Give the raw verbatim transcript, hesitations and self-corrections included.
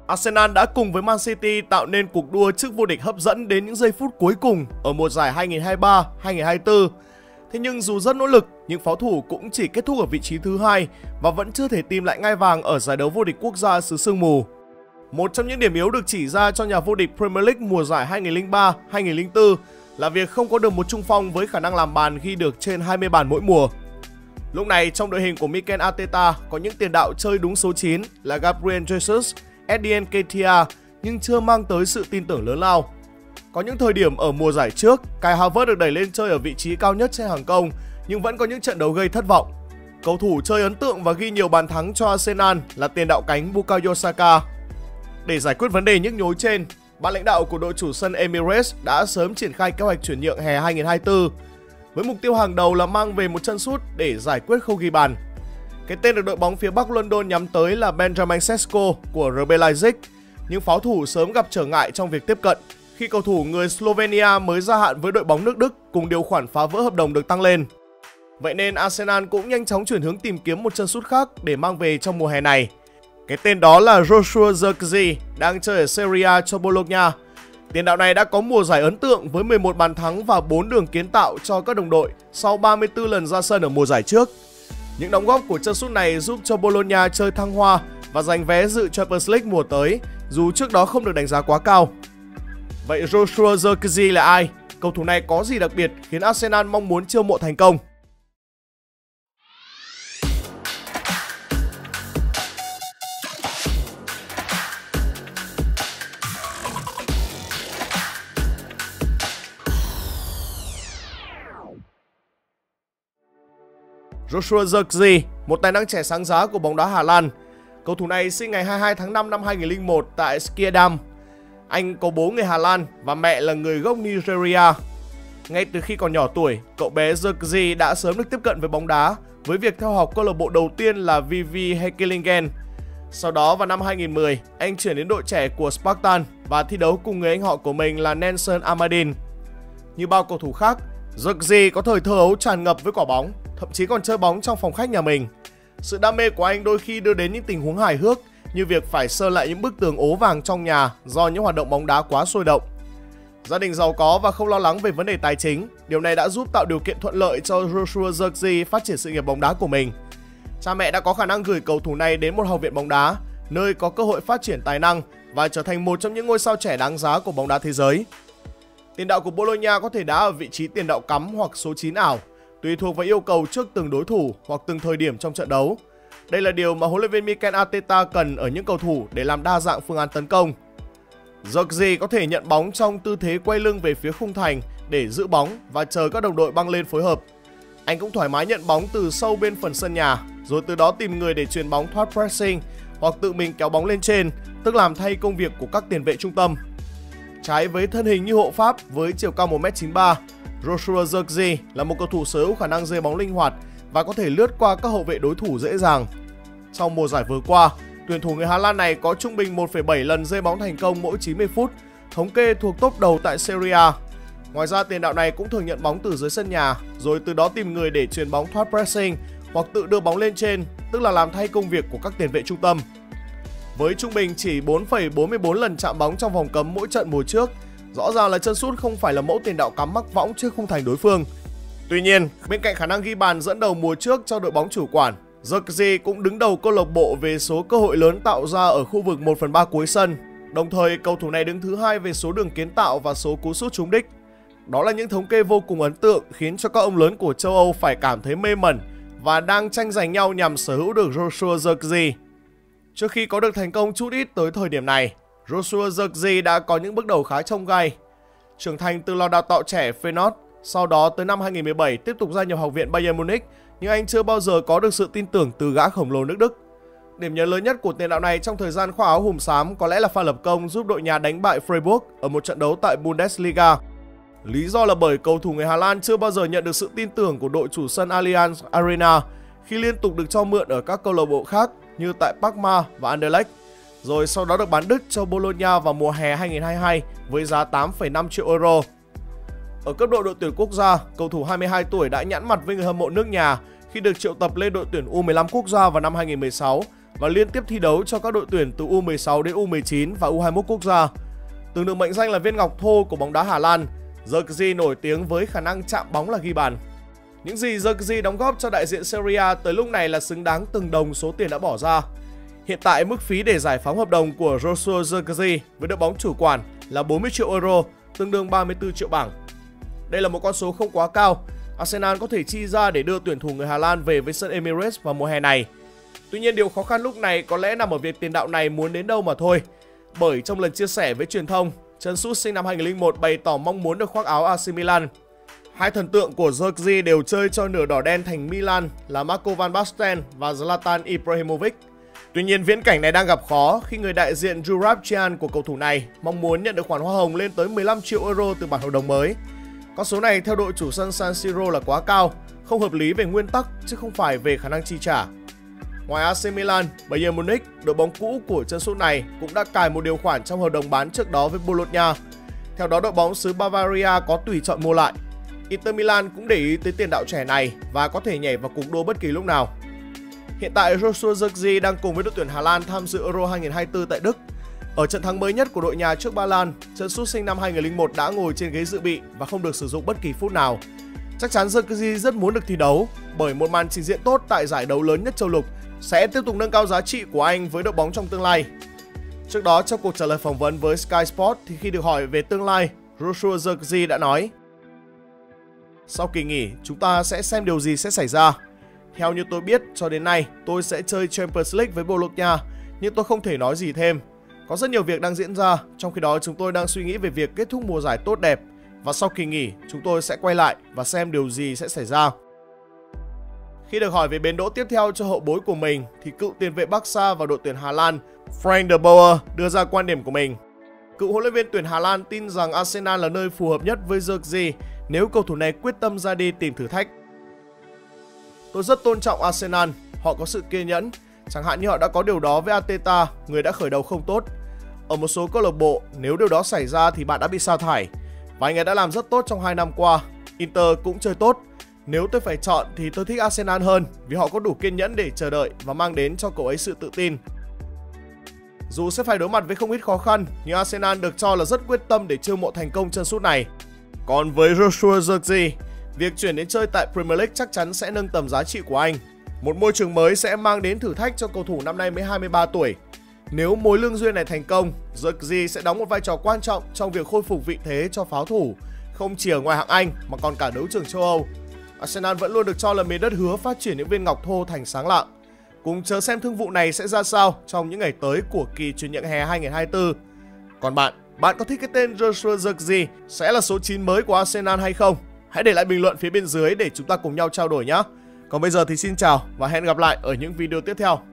Arsenal đã cùng với Man City tạo nên cuộc đua chức vô địch hấp dẫn đến những giây phút cuối cùng ở mùa giải hai nghìn không trăm hai mươi ba hai nghìn không trăm hai mươi tư. Thế nhưng dù rất nỗ lực, những pháo thủ cũng chỉ kết thúc ở vị trí thứ hai và vẫn chưa thể tìm lại ngai vàng ở giải đấu vô địch quốc gia xứ sương mù. Một trong những điểm yếu được chỉ ra cho nhà vô địch Premier League mùa giải hai nghìn không trăm lẻ ba hai nghìn không trăm lẻ tư là việc không có được một trung phong với khả năng làm bàn ghi được trên hai mươi bàn mỗi mùa. Lúc này trong đội hình của Mikel Arteta có những tiền đạo chơi đúng số chín là Gabriel Jesus, Eddie Nketiah nhưng chưa mang tới sự tin tưởng lớn lao. Có những thời điểm ở mùa giải trước, Kai Havertz được đẩy lên chơi ở vị trí cao nhất trên hàng công nhưng vẫn có những trận đấu gây thất vọng. Cầu thủ chơi ấn tượng và ghi nhiều bàn thắng cho Arsenal là tiền đạo cánh Bukayo Saka. Để giải quyết vấn đề nhức nhối trên, ban lãnh đạo của đội chủ sân Emirates đã sớm triển khai kế hoạch chuyển nhượng hè hai nghìn không trăm hai mươi tư với mục tiêu hàng đầu là mang về một chân sút để giải quyết khâu ghi bàn. Cái tên được đội bóng phía Bắc London nhắm tới là Benjamin Sesko của rờ bê Leipzig, nhưng pháo thủ sớm gặp trở ngại trong việc tiếp cận khi cầu thủ người Slovenia mới gia hạn với đội bóng nước Đức cùng điều khoản phá vỡ hợp đồng được tăng lên. Vậy nên Arsenal cũng nhanh chóng chuyển hướng tìm kiếm một chân sút khác để mang về trong mùa hè này. Cái tên đó là Joshua Zirkzee đang chơi ở Serie A cho Bologna. Tiền đạo này đã có mùa giải ấn tượng với mười một bàn thắng và bốn đường kiến tạo cho các đồng đội sau ba mươi tư lần ra sân ở mùa giải trước. Những đóng góp của chân sút này giúp cho Bologna chơi thăng hoa và giành vé dự Champions League mùa tới, dù trước đó không được đánh giá quá cao. Vậy Joshua Zirkzee là ai? Cầu thủ này có gì đặc biệt khiến Arsenal mong muốn chiêu mộ thành công? Joshua Zirkzee, một tài năng trẻ sáng giá của bóng đá Hà Lan. Cầu thủ này sinh ngày hai mươi hai tháng năm năm hai nghìn không trăm lẻ một tại Schiedam. Anh có bố người Hà Lan và mẹ là người gốc Nigeria. Ngay từ khi còn nhỏ tuổi, cậu bé Zirkzee đã sớm được tiếp cận với bóng đá với việc theo học câu lạc bộ đầu tiên là vê vê Hekelingen. Sau đó vào năm hai nghìn không trăm mười, anh chuyển đến đội trẻ của Spartan và thi đấu cùng người anh họ của mình là Nelson Amadin. Như bao cầu thủ khác, Zirkzee có thời thơ ấu tràn ngập với quả bóng, thậm chí còn chơi bóng trong phòng khách nhà mình. Sự đam mê của anh đôi khi đưa đến những tình huống hài hước như việc phải sơn lại những bức tường ố vàng trong nhà do những hoạt động bóng đá quá sôi động. Gia đình giàu có và không lo lắng về vấn đề tài chính, điều này đã giúp tạo điều kiện thuận lợi cho Joshua Zirkzee phát triển sự nghiệp bóng đá của mình. Cha mẹ đã có khả năng gửi cầu thủ này đến một học viện bóng đá, nơi có cơ hội phát triển tài năng và trở thành một trong những ngôi sao trẻ đáng giá của bóng đá thế giới. Tiền đạo của Bologna có thể đá ở vị trí tiền đạo cắm hoặc số chín ảo, tùy thuộc vào yêu cầu trước từng đối thủ hoặc từng thời điểm trong trận đấu. Đây là điều mà huấn luyện viên Mikel Arteta cần ở những cầu thủ để làm đa dạng phương án tấn công. Zirkzee có thể nhận bóng trong tư thế quay lưng về phía khung thành để giữ bóng và chờ các đồng đội băng lên phối hợp. Anh cũng thoải mái nhận bóng từ sâu bên phần sân nhà, rồi từ đó tìm người để chuyền bóng thoát pressing hoặc tự mình kéo bóng lên trên, tức làm thay công việc của các tiền vệ trung tâm. Trái với thân hình như hộ Pháp với chiều cao một mét chín mươi ba, Joshua Zirkzee là một cầu thủ sở hữu khả năng rơi bóng linh hoạt và có thể lướt qua các hậu vệ đối thủ dễ dàng. Trong mùa giải vừa qua, tuyển thủ người Hà Lan này có trung bình một phẩy bảy lần rơi bóng thành công mỗi chín mươi phút, thống kê thuộc top đầu tại Serie A. Ngoài ra, tiền đạo này cũng thường nhận bóng từ dưới sân nhà, rồi từ đó tìm người để chuyền bóng thoát pressing hoặc tự đưa bóng lên trên, tức là làm thay công việc của các tiền vệ trung tâm. Với trung bình chỉ bốn phẩy bốn mươi bốn lần chạm bóng trong vòng cấm mỗi trận mùa trước, rõ ràng là chân sút không phải là mẫu tiền đạo cắm mắc võng trước khung thành đối phương. Tuy nhiên, bên cạnh khả năng ghi bàn dẫn đầu mùa trước cho đội bóng chủ quản, Zirkzee cũng đứng đầu câu lạc bộ về số cơ hội lớn tạo ra ở khu vực một phần ba cuối sân. Đồng thời, cầu thủ này đứng thứ hai về số đường kiến tạo và số cú sút trúng đích. Đó là những thống kê vô cùng ấn tượng khiến cho các ông lớn của châu Âu phải cảm thấy mê mẩn và đang tranh giành nhau nhằm sở hữu được Joshua Zirkzee. Trước khi có được thành công chút ít tới thời điểm này, Joshua Zirkzee đã có những bước đầu khá trông gai. Trưởng thành từ lò đào tạo trẻ Feyenoord, sau đó tới năm hai nghìn không trăm mười bảy tiếp tục gia nhập học viện Bayern Munich, nhưng anh chưa bao giờ có được sự tin tưởng từ gã khổng lồ nước Đức. Điểm nhấn lớn nhất của tiền đạo này trong thời gian khoác áo hùm xám có lẽ là pha lập công giúp đội nhà đánh bại Freiburg ở một trận đấu tại Bundesliga. Lý do là bởi cầu thủ người Hà Lan chưa bao giờ nhận được sự tin tưởng của đội chủ sân Allianz Arena khi liên tục được cho mượn ở các câu lạc bộ khác như tại Parma và Anderlecht, rồi sau đó được bán đứt cho Bologna vào mùa hè hai nghìn không trăm hai mươi hai với giá tám phẩy năm triệu euro. Ở cấp độ đội tuyển quốc gia, cầu thủ hai mươi hai tuổi đã nhãn mặt với người hâm mộ nước nhà khi được triệu tập lên đội tuyển U mười lăm quốc gia vào năm hai nghìn không trăm mười sáu và liên tiếp thi đấu cho các đội tuyển từ U mười sáu đến U mười chín và U hai mươi mốt quốc gia. Từng được mệnh danh là viên ngọc thô của bóng đá Hà Lan, Zirkzee nổi tiếng với khả năng chạm bóng là ghi bàn. Những gì Zirkzee đóng góp cho đại diện Serie A tới lúc này là xứng đáng từng đồng số tiền đã bỏ ra. Hiện tại mức phí để giải phóng hợp đồng của Joshua Zirkzee với đội bóng chủ quản là bốn mươi triệu euro, tương đương ba mươi tư triệu bảng. Đây là một con số không quá cao, Arsenal có thể chi ra để đưa tuyển thủ người Hà Lan về với sân Emirates vào mùa hè này. Tuy nhiên điều khó khăn lúc này có lẽ nằm ở việc tiền đạo này muốn đến đâu mà thôi. Bởi trong lần chia sẻ với truyền thông, Chân sút sinh năm hai nghìn không trăm lẻ một bày tỏ mong muốn được khoác áo a xê Milan. Hai thần tượng của Zirkzee đều chơi cho nửa đỏ đen thành Milan là Marco van Basten và Zlatan Ibrahimovic. Tuy nhiên viễn cảnh này đang gặp khó khi người đại diện Jurab Chian của cầu thủ này mong muốn nhận được khoản hoa hồng lên tới mười lăm triệu euro từ bản hợp đồng mới. Con số này theo đội chủ sân San Siro là quá cao, không hợp lý về nguyên tắc chứ không phải về khả năng chi trả. Ngoài a xê Milan, Bayern Munich, đội bóng cũ của chân sút này cũng đã cài một điều khoản trong hợp đồng bán trước đó với Bologna. Theo đó đội bóng xứ Bavaria có tùy chọn mua lại. Inter Milan cũng để ý tới tiền đạo trẻ này và có thể nhảy vào cuộc đua bất kỳ lúc nào. Hiện tại Joshua Zirkzee đang cùng với đội tuyển Hà Lan tham dự Euro hai nghìn không trăm hai mươi tư tại Đức. Ở trận thắng mới nhất của đội nhà trước Ba Lan, chân sút sinh năm hai nghìn không trăm lẻ một đã ngồi trên ghế dự bị và không được sử dụng bất kỳ phút nào. Chắc chắn Zirkzee rất muốn được thi đấu bởi một màn trình diễn tốt tại giải đấu lớn nhất châu lục sẽ tiếp tục nâng cao giá trị của anh với đội bóng trong tương lai. Trước đó trong cuộc trả lời phỏng vấn với Sky Sports thì khi được hỏi về tương lai, Joshua Zirkzee đã nói: "Sau kỳ nghỉ, chúng ta sẽ xem điều gì sẽ xảy ra. Theo như tôi biết, cho đến nay tôi sẽ chơi Champions League với Bologna, nhưng tôi không thể nói gì thêm. Có rất nhiều việc đang diễn ra, trong khi đó chúng tôi đang suy nghĩ về việc kết thúc mùa giải tốt đẹp. Và sau kỳ nghỉ, chúng tôi sẽ quay lại và xem điều gì sẽ xảy ra." Khi được hỏi về bến đỗ tiếp theo cho hậu bối của mình, thì cựu tiền vệ Barca và đội tuyển Hà Lan Frank de Boer đưa ra quan điểm của mình. Cựu huấn luyện viên tuyển Hà Lan tin rằng Arsenal là nơi phù hợp nhất với Zirkzee nếu cầu thủ này quyết tâm ra đi tìm thử thách. "Tôi rất tôn trọng Arsenal, họ có sự kiên nhẫn, chẳng hạn như họ đã có điều đó với Arteta, người đã khởi đầu không tốt. Ở một số câu lạc bộ, nếu điều đó xảy ra thì bạn đã bị sa thải. Và anh ấy đã làm rất tốt trong hai năm qua. Inter cũng chơi tốt. Nếu tôi phải chọn thì tôi thích Arsenal hơn vì họ có đủ kiên nhẫn để chờ đợi và mang đến cho cậu ấy sự tự tin. Dù sẽ phải đối mặt với không ít khó khăn, nhưng Arsenal được cho là rất quyết tâm để chiêu mộ thành công chân sút này." Còn với Joshua Zirkzee, việc chuyển đến chơi tại Premier League chắc chắn sẽ nâng tầm giá trị của anh. Một môi trường mới sẽ mang đến thử thách cho cầu thủ năm nay mới hai mươi ba tuổi. Nếu mối lương duyên này thành công, Zirkzee sẽ đóng một vai trò quan trọng trong việc khôi phục vị thế cho pháo thủ, không chỉ ở ngoại hạng Anh mà còn cả đấu trường châu Âu. Arsenal vẫn luôn được cho là miền đất hứa phát triển những viên ngọc thô thành sáng lạng. Cùng chờ xem thương vụ này sẽ ra sao trong những ngày tới của kỳ chuyển nhượng hè hai nghìn không trăm hai mươi tư. Còn bạn, bạn có thích cái tên Joshua Zirkzee sẽ là số chín mới của Arsenal hay không? Hãy để lại bình luận phía bên dưới để chúng ta cùng nhau trao đổi nhé. Còn bây giờ thì xin chào và hẹn gặp lại ở những video tiếp theo.